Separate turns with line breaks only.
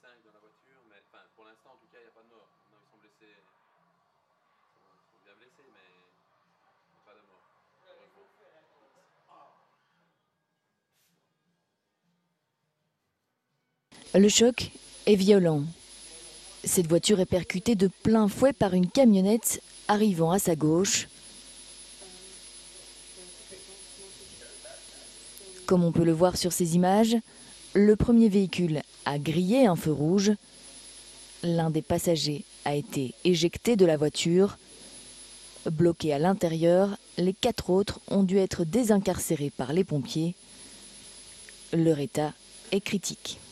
5 dans la voiture, mais enfin, pour l'instant, en tout cas, il n'y a pas de mort. Non, ils sont blessés. Ils sont bien blessés, mais il n'y a pas de mort. Heureusement.
Le choc est violent. Cette voiture est percutée de plein fouet par une camionnette arrivant à sa gauche. Comme on peut le voir sur ces images, le premier véhicule a grillé un feu rouge. L'un des passagers a été éjecté de la voiture. Bloqués à l'intérieur, les 4 autres ont dû être désincarcérés par les pompiers. Leur état est critique.